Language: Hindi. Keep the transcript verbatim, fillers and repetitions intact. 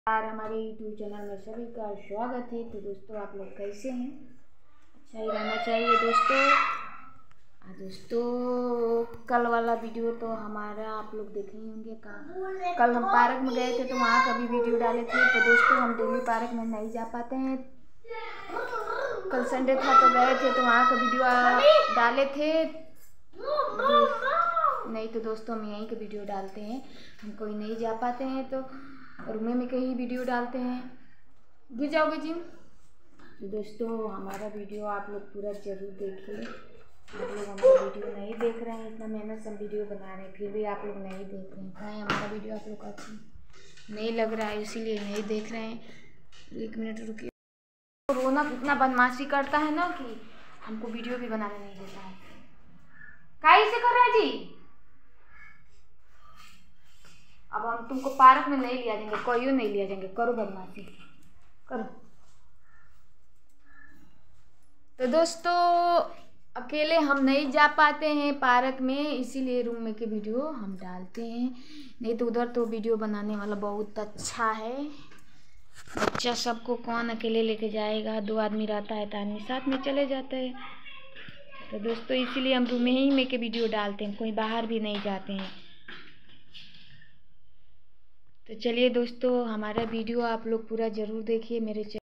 यार हमारे यूट्यूब चैनल में सभी का स्वागत है। तो दोस्तों आप लोग कैसे हैं? अच्छा ही रहना चाहिए दोस्तों। आ दोस्तों कल वाला वीडियो तो हमारा आप लोग देखे ही होंगे। कहाँ कल हम पार्क में गए थे तो वहाँ का भी वीडियो डाले थे। तो दोस्तों हम डेली पार्क में नहीं जा पाते हैं। कल संडे था तो गए थे तो वहाँ का वीडियो डाले थे। नहीं तो दोस्तों हम यहीं के वीडियो डालते हैं। हम कोई नहीं जा पाते हैं तो रूमे में कहीं वीडियो डालते हैं। गिर जाओगे जिम। तो दोस्तों हमारा वीडियो आप लोग पूरा ज़रूर देखिए। आप लोग हमारा वीडियो नहीं देख रहे हैं, इतना मेहनत से हम वीडियो बना रहे हैं फिर भी आप लोग नहीं देख रहे हैं। कहीं हमारा वीडियो आप लोग का अच्छा नहीं लग रहा है इसीलिए नहीं देख रहे हैं। एक मिनट रुकिए। तो रोना कितना बदमाशी करता है ना कि हमको वीडियो भी बनाने नहीं देता है। काहे से कर रहा है जी? अब हम तुमको पार्क में नहीं लिया जाएंगे, कोई नहीं लिया जाएंगे। करो बदमाशी करो। तो दोस्तों अकेले हम नहीं जा पाते हैं पार्क में, इसीलिए रूम में के वीडियो हम डालते हैं। नहीं तो उधर तो वीडियो बनाने वाला बहुत अच्छा है। बच्चा सबको कौन अकेले लेके जाएगा? दो आदमी रहता है तो आदमी साथ में चले जाते हैं। तो दोस्तों इसीलिए हम रूम में ही में के वीडियो डालते हैं, कोई बाहर भी नहीं जाते हैं। तो चलिए दोस्तों हमारा वीडियो आप लोग पूरा ज़रूर देखिए। मेरे